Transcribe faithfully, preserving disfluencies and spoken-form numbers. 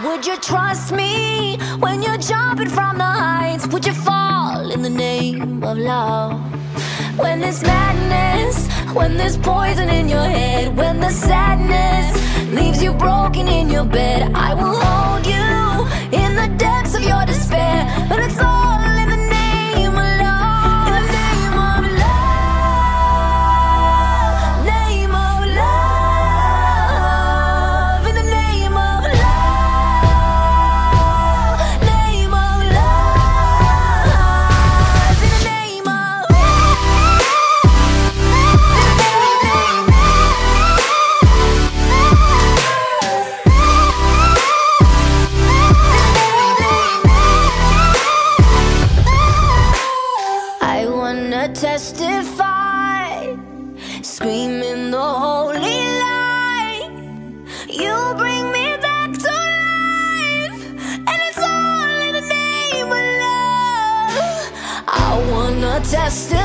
Would you trust me when you're jumping from the heights? Would you fall in the name of love? When there's madness, when there's poison in your head, when the sadness leaves you broken in your bed, I will hold you in the depths of your despair. But it's all in the name of love. In the name of love. Name of love. In the name of love. Name of love. In the name of I wanna testify, screaming the holy light. You bring me back to life, and it's all in the name of love. I wanna testify.